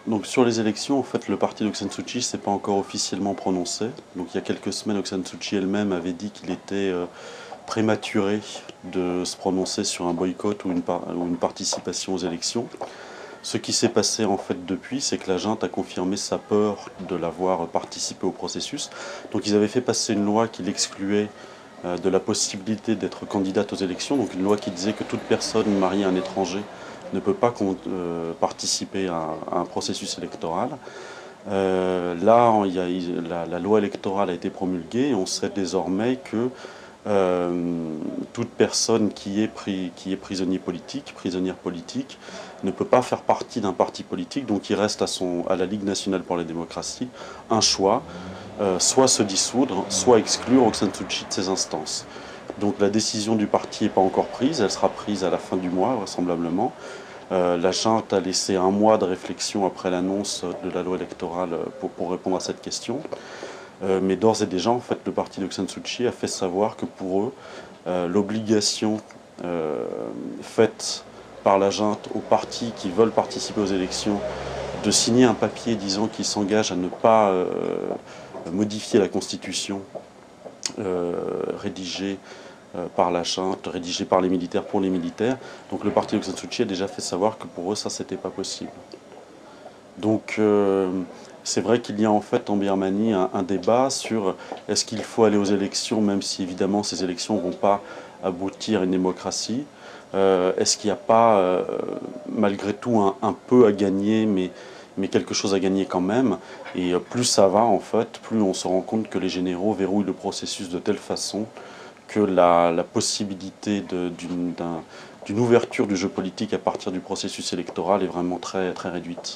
Donc sur les élections, en fait, le parti d'Aung San Suu Kyi s'est pas encore officiellement prononcé. Donc il y a quelques semaines, Aung San Suu Kyi elle-même avait dit qu'il était prématuré de se prononcer sur un boycott ou une participation aux élections. Ce qui s'est passé en fait depuis, c'est que la junte a confirmé sa peur de l'avoir participé au processus. Donc ils avaient fait passer une loi qui l'excluait de la possibilité d'être candidate aux élections, donc une loi qui disait que toute personne mariée à un étranger ne peut pas participer à un processus électoral. Là, la loi électorale a été promulguée et on sait désormais que toute personne qui est prisonnière politique, ne peut pas faire partie d'un parti politique, donc il reste à la Ligue nationale pour la démocratie un choix, soit se dissoudre, soit exclure Aung San Suu Kyi de ces instances. Donc la décision du parti n'est pas encore prise, elle sera prise à la fin du mois vraisemblablement. La junte a laissé un mois de réflexion après l'annonce de la loi électorale pour répondre à cette question. Mais d'ores et déjà, en fait, le parti d'Aung San Suu Kyi a fait savoir que pour eux, l'obligation faite par la junte aux partis qui veulent participer aux élections de signer un papier disant qu'ils s'engagent à ne pas modifier la constitution rédigée par la junte, rédigée par les militaires pour les militaires. Donc le parti d'Aung San Suu Kyi a déjà fait savoir que pour eux, ça, c'était pas possible. Donc c'est vrai qu'il y a en fait en Birmanie un débat sur est-ce qu'il faut aller aux élections, même si évidemment ces élections ne vont pas aboutir à une démocratie. Est-ce qu'il n'y a pas malgré tout un peu à gagner, mais quelque chose à gagner quand même. Et plus ça va en fait, plus on se rend compte que les généraux verrouillent le processus de telle façon que la possibilité d'une ouverture du jeu politique à partir du processus électoral est vraiment très, très réduite.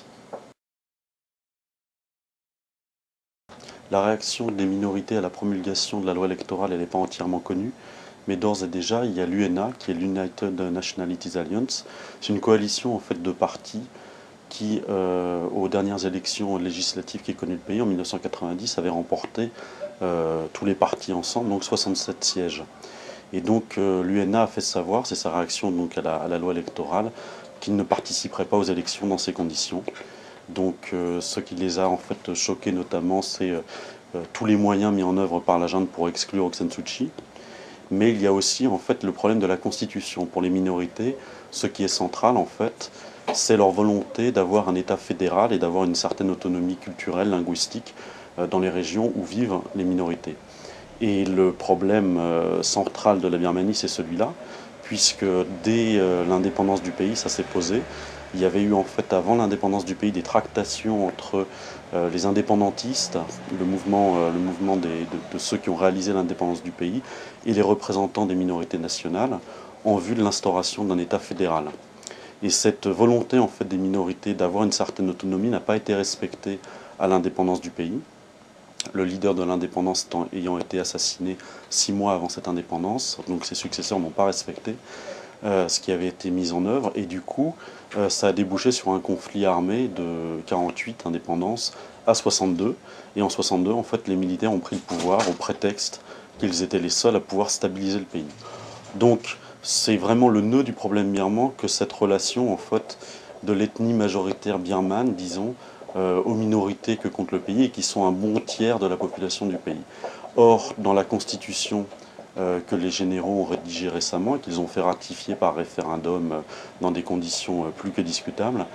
La réaction des minorités à la promulgation de la loi électorale, elle n'est pas entièrement connue, mais d'ores et déjà, il y a l'UNA, qui est l'United Nationalities Alliance. C'est une coalition en fait de partis qui, aux dernières élections législatives qui connues le pays en 1990, avait remporté tous les partis ensemble, donc 67 sièges. Et donc l'UNA a fait savoir, c'est sa réaction donc à la loi électorale, qu'il ne participerait pas aux élections dans ces conditions. Donc ce qui les a en fait choqués notamment, c'est tous les moyens mis en œuvre par la junte pour exclure Aung San Suu Kyi. Mais il y a aussi en fait le problème de la constitution. Pour les minorités, ce qui est central en fait, c'est leur volonté d'avoir un État fédéral et d'avoir une certaine autonomie culturelle, linguistique dans les régions où vivent les minorités. Et le problème central de la Birmanie, c'est celui-là, puisque dès l'indépendance du pays, ça s'est posé. Il y avait eu en fait avant l'indépendance du pays des tractations entre les indépendantistes, le mouvement de ceux qui ont réalisé l'indépendance du pays, et les représentants des minorités nationales en vue de l'instauration d'un État fédéral. Et cette volonté en fait des minorités d'avoir une certaine autonomie n'a pas été respectée à l'indépendance du pays. Le leader de l'indépendance ayant été assassiné 6 mois avant cette indépendance, donc ses successeurs n'ont pas respecté ce qui avait été mis en œuvre, et du coup ça a débouché sur un conflit armé de 48 indépendance à 62, et en 62 en fait les militaires ont pris le pouvoir au prétexte qu'ils étaient les seuls à pouvoir stabiliser le pays. Donc c'est vraiment le nœud du problème birman que cette relation en fait de l'ethnie majoritaire birmane, disons, aux minorités que compte le pays et qui sont un bon tiers de la population du pays. Or, dans la constitution que les généraux ont rédigée récemment et qu'ils ont fait ratifier par référendum dans des conditions plus que discutables,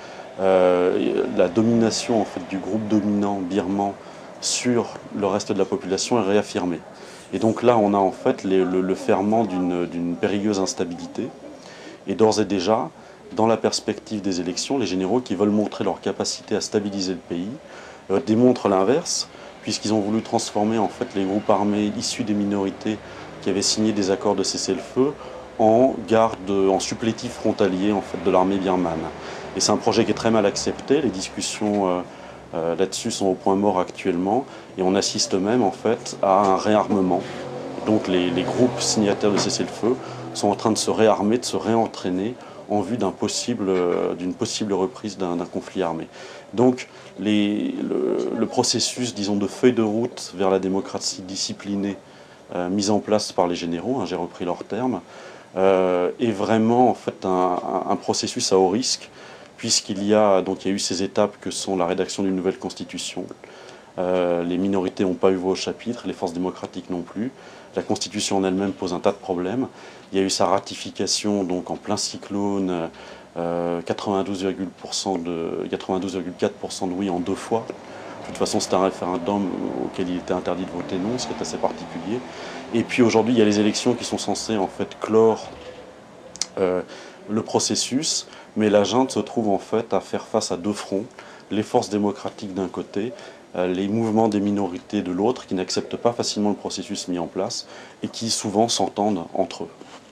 la domination en fait, du groupe dominant birman sur le reste de la population est réaffirmée. Et donc là, on a en fait le ferment d'une périlleuse instabilité. Et d'ores et déjà, dans la perspective des élections, les généraux qui veulent montrer leur capacité à stabiliser le pays démontrent l'inverse, puisqu'ils ont voulu transformer en fait les groupes armés issus des minorités qui avaient signé des accords de cessez-le-feu en supplétifs frontaliers en fait de l'armée birmane. Et c'est un projet qui est très mal accepté. Les discussions là-dessus sont au point mort actuellement, et on assiste même en fait à un réarmement. Donc les groupes signataires de cessez-le-feu sont en train de se réarmer, de se réentraîner en vue d'une possible reprise d'un conflit armé. Donc le processus, disons, de feuille de route vers la démocratie disciplinée mise en place par les généraux, hein, j'ai repris leurs termes, est vraiment en fait un processus à haut risque, puisqu'il y a, donc, il y a eu ces étapes que sont la rédaction d'une nouvelle constitution. Les minorités n'ont pas eu voix au chapitre, les forces démocratiques non plus. La constitution en elle-même pose un tas de problèmes. Il y a eu sa ratification donc en plein cyclone, 92,4% de oui en 2 fois. De toute façon, c'est un référendum auquel il était interdit de voter non, ce qui est assez particulier. Et puis aujourd'hui, il y a les élections qui sont censées en fait clore le processus, mais la junte se trouve en fait à faire face à 2 fronts, les forces démocratiques d'un côté, les mouvements des minorités de l'autre, qui n'acceptent pas facilement le processus mis en place et qui souvent s'entendent entre eux.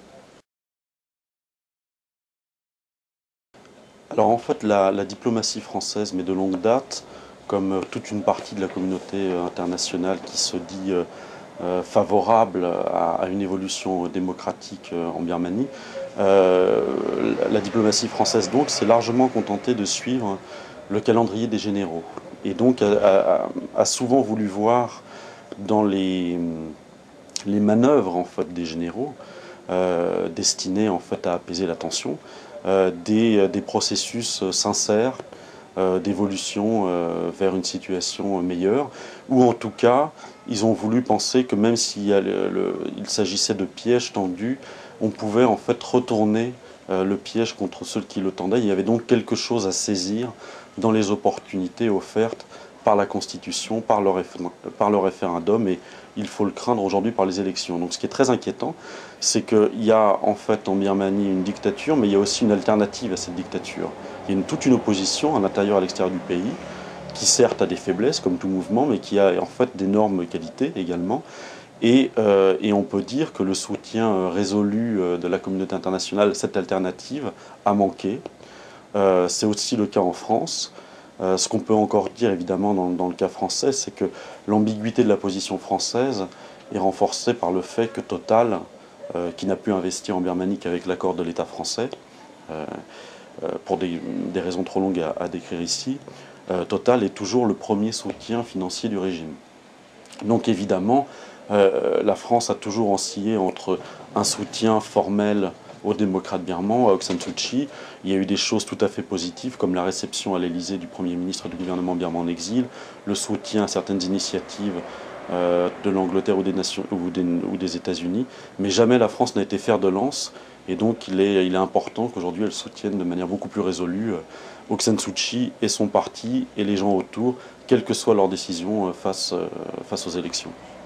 Alors en fait, la diplomatie française, mais de longue date, comme toute une partie de la communauté internationale qui se dit favorable à une évolution démocratique en Birmanie, la diplomatie française donc s'est largement contentée de suivre le calendrier des généraux. Et donc a souvent voulu voir dans les manœuvres en fait, des généraux, destinées en fait, à apaiser la tension, des processus sincères d'évolution vers une situation meilleure, ou en tout cas, ils ont voulu penser que même s'il il s'agissait de pièges tendus, on pouvait en fait retourner le piège contre ceux qui le tendaient. Il y avait donc quelque chose à saisir dans les opportunités offertes par la Constitution, par le référendum, et il faut le craindre aujourd'hui par les élections. Donc ce qui est très inquiétant, c'est qu'il y a en fait en Birmanie une dictature, mais il y a aussi une alternative à cette dictature. Il y a toute une opposition à l'intérieur et à l'extérieur du pays, qui certes a des faiblesses comme tout mouvement, mais qui a en fait d'énormes qualités également. Et on peut dire que le soutien résolu de la communauté internationale, cette alternative, a manqué. C'est aussi le cas en France. Ce qu'on peut encore dire évidemment dans le cas français, c'est que l'ambiguïté de la position française est renforcée par le fait que Total, qui n'a pu investir en Birmanie qu'avec l'accord de l'État français, pour des raisons trop longues à décrire ici, Total est toujours le premier soutien financier du régime. Donc évidemment, la France a toujours oscillé entre un soutien formel aux démocrates birmans, à Aung San Suu Kyi. Il y a eu des choses tout à fait positives, comme la réception à l'Élysée du Premier ministre du gouvernement birman en exil, le soutien à certaines initiatives de l'Angleterre ou des États-Unis, mais jamais la France n'a été fer de lance, et donc il est important qu'aujourd'hui elle soutienne de manière beaucoup plus résolue Aung San Suu Kyi et son parti et les gens autour, quelle que soit leur décision face aux élections.